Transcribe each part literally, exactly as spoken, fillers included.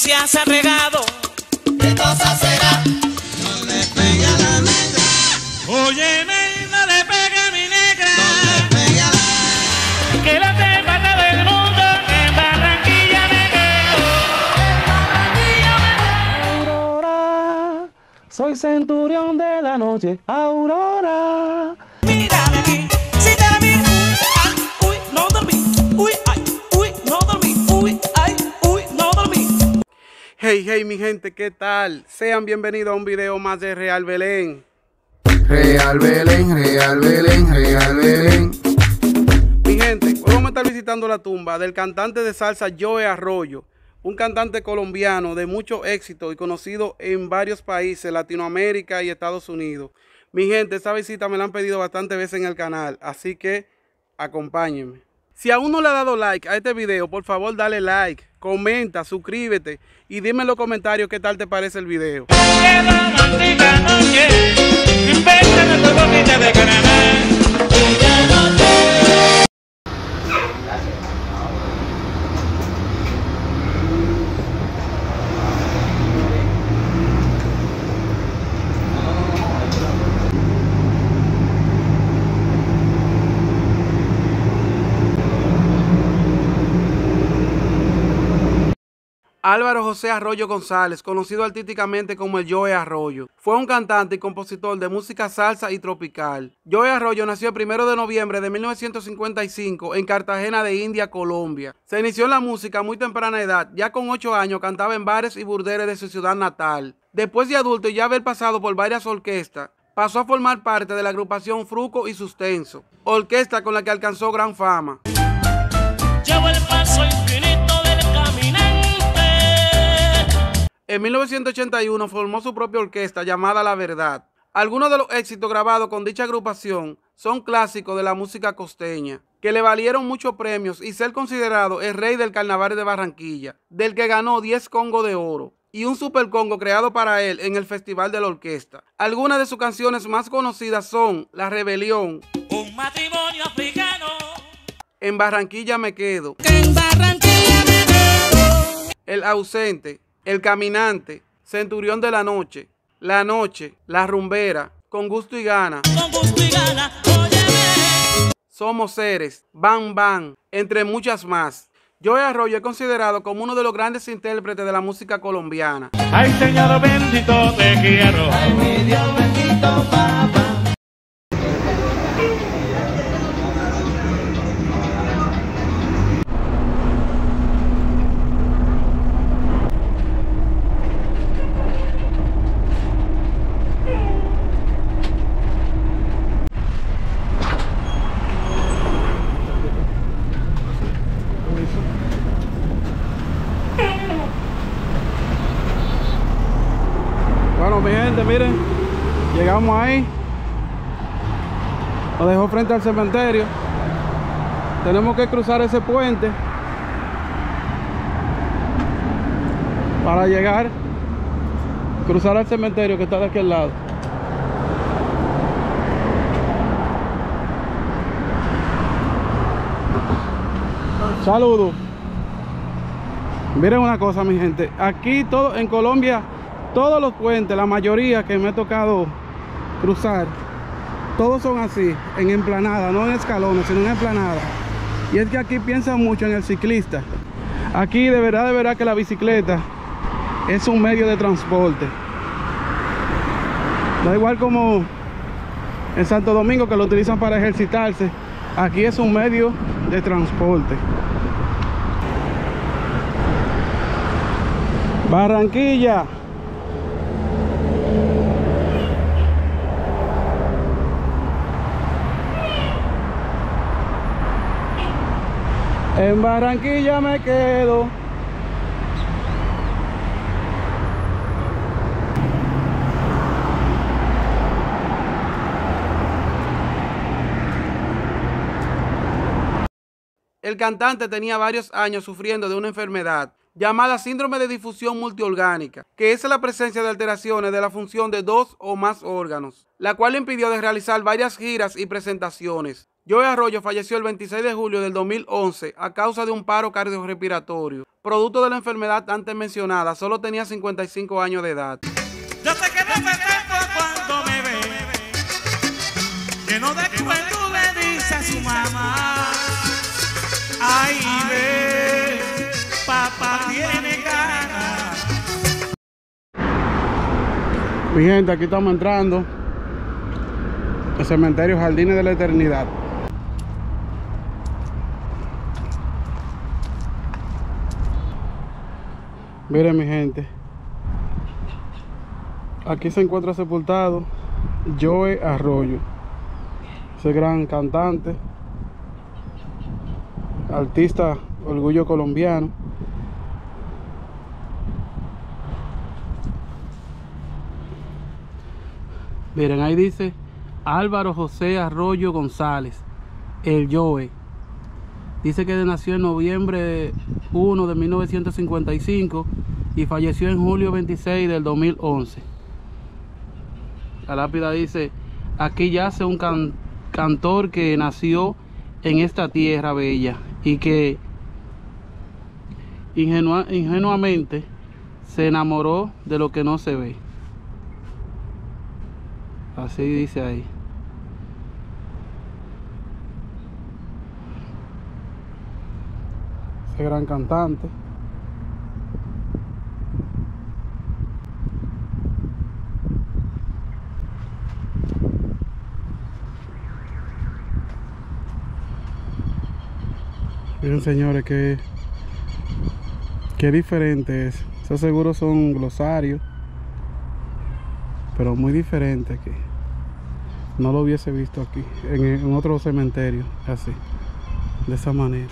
ya se ha regado. ¿Qué cosa será? No le pegue a la negra. Óyeme, no le pegue a mi negra. No le pegue a la... Que la sepa todo el mundo que en Barranquilla me quedo. En Barranquilla me quedo. Aurora, soy centurión de la noche. Aurora. Mírame aquí, si te vi, uy, ay, uy, no dormí. Uy, ay, uy, no dormí. Uy, ay, uy, no dormí. Hey, hey, mi gente, ¿qué tal? Sean bienvenidos a un video más de Real Belén. Real Belén, Real Belén, Real Belén. Mi gente, hoy vamos a estar visitando la tumba del cantante de salsa Joe Arroyo, un cantante colombiano de mucho éxito y conocido en varios países, Latinoamérica y Estados Unidos. Mi gente, esta visita me la han pedido bastantes veces en el canal, así que acompáñenme. Si aún no le has dado like a este video, por favor dale like, comenta, suscríbete y dime en los comentarios qué tal te parece el video. Qué romántica noche, invéntame tu boquita de caramel. Bella noche. Álvaro José Arroyo González, conocido artísticamente como el Joe Arroyo, fue un cantante y compositor de música salsa y tropical. Joe Arroyo nació el primero de noviembre de mil novecientos cincuenta y cinco en Cartagena de India, Colombia. Se inició en la música a muy temprana edad, ya con ocho años cantaba en bares y burdeles de su ciudad natal. Después de adulto y ya haber pasado por varias orquestas, pasó a formar parte de la agrupación Fruco y Sustenso, orquesta con la que alcanzó gran fama. Llevo el paso infinito del caminante. En mil novecientos ochenta y uno formó su propia orquesta llamada La Verdad. Algunos de los éxitos grabados con dicha agrupación son clásicos de la música costeña, que le valieron muchos premios y ser considerado el rey del carnaval de Barranquilla, del que ganó diez congos de oro y un super congo creado para él en el Festival de la Orquesta. Algunas de sus canciones más conocidas son La Rebelión, Un matrimonio africano. En Barranquilla me quedo, En Barranquilla me quedo. El Ausente, El Caminante, Centurión de la Noche, La Noche, La Rumbera, Con Gusto y Gana, Con gusto y gana, óyeme. Somos Seres, Bam Bam, entre muchas más. Joe Arroyo es considerado como uno de los grandes intérpretes de la música colombiana. Ay, Señor bendito, te quiero. Ay, mi Dios bendito, papá. Bueno, mi gente, miren, llegamos ahí, nos dejó frente al cementerio, tenemos que cruzar ese puente para llegar, cruzar al cementerio que está de aquel lado. Saludos. Miren una cosa, mi gente, aquí todo en Colombia, todos los puentes, la mayoría que me ha tocado cruzar, todos son así, en emplanada, no en escalones, sino en emplanada. Y es que aquí piensan mucho en el ciclista. Aquí de verdad, de verdad que la bicicleta es un medio de transporte. Da igual como en Santo Domingo, que lo utilizan para ejercitarse, aquí es un medio de transporte. Barranquilla. En Barranquilla me quedo. El cantante tenía varios años sufriendo de una enfermedad llamada síndrome de difusión multiorgánica, que es la presencia de alteraciones de la función de dos o más órganos, la cual le impidió de realizar varias giras y presentaciones. Joey Arroyo falleció el veintiséis de julio del dos mil once a causa de un paro cardiorrespiratorio. Producto de la enfermedad antes mencionada, solo tenía cincuenta y cinco años de edad. Yo sé que no me tengo cuando me ve, que no después tú le dices a su mamá, ay ve, papá tiene ganas. Mi gente, aquí estamos entrando al cementerio Jardines de la Eternidad. Miren, mi gente, aquí se encuentra sepultado Joey Arroyo, ese gran cantante, artista orgullo colombiano. Miren, ahí dice Álvaro José Arroyo González, el Joey. Dice que nació en noviembre primero de mil novecientos cincuenta y cinco y falleció en julio veintiséis del dos mil once. La lápida dice: aquí yace un can cantor que nació en esta tierra bella y que ingenua ingenuamente se enamoró de lo que no se ve. Así dice ahí. Ese gran cantante. Miren, señores, que qué diferente es. Esos seguros son glosarios, pero muy diferente aquí. No lo hubiese visto aquí en, en otro cementerio así, de esa manera.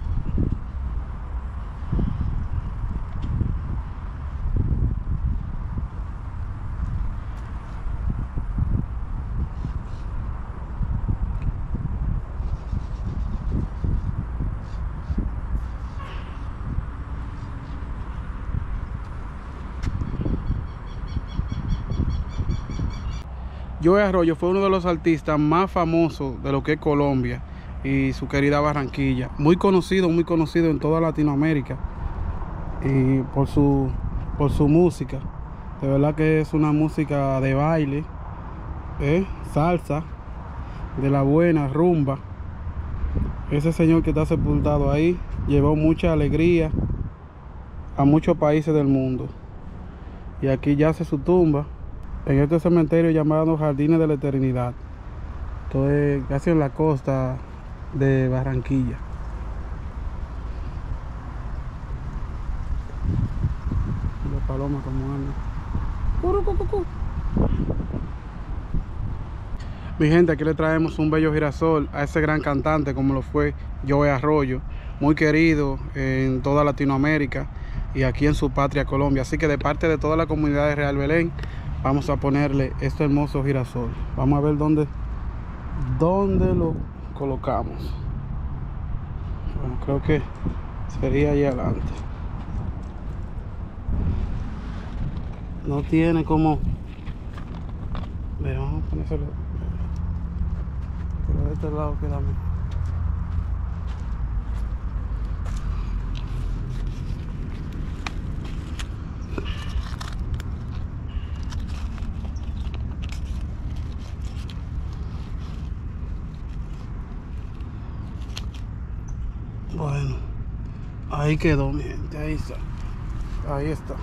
Joey Arroyo fue uno de los artistas más famosos de lo que es Colombia y su querida Barranquilla. Muy conocido, muy conocido en toda Latinoamérica y por su, por su música. De verdad que es una música de baile, ¿eh? Salsa, de la buena, rumba. Ese señor que está sepultado ahí llevó mucha alegría a muchos países del mundo. Y aquí yace su tumba, en este cementerio llamado Jardines de la Eternidad. Esto es casi en la costa de Barranquilla. La paloma como anda. Mi gente, aquí le traemos un bello girasol a ese gran cantante como lo fue Joey Arroyo, muy querido en toda Latinoamérica y aquí en su patria Colombia. Así que de parte de toda la comunidad de Real Belén, vamos a ponerle este hermoso girasol. Vamos a ver dónde, dónde lo colocamos. Bueno, creo que sería ahí adelante. No tiene como... Vamos a ponérselo. Pero de este lado queda mejor. Bueno, ahí quedó, mi gente, ahí está, ahí está.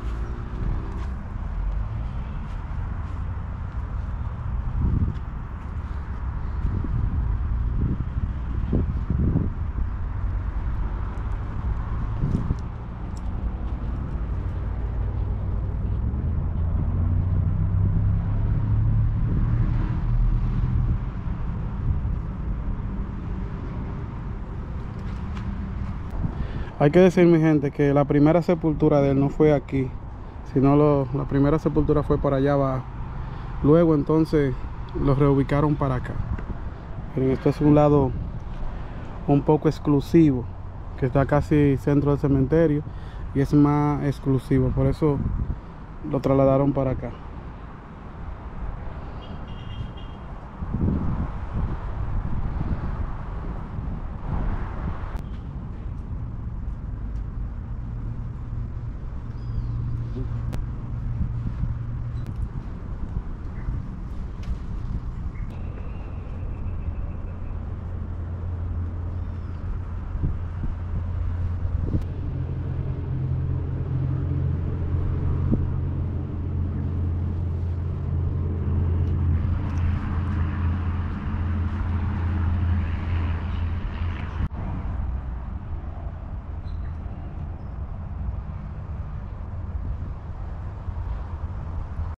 Hay que decir, mi gente, que la primera sepultura de él no fue aquí, sino lo, la primera sepultura fue para allá abajo. Luego entonces los reubicaron para acá. Pero esto es un lado un poco exclusivo, que está casi centro del cementerio y es más exclusivo, por eso lo trasladaron para acá.